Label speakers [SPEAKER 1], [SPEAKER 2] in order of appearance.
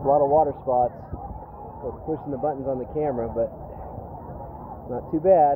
[SPEAKER 1] a lot of water spots. So it's pushing the buttons on the camera, but it's not too bad.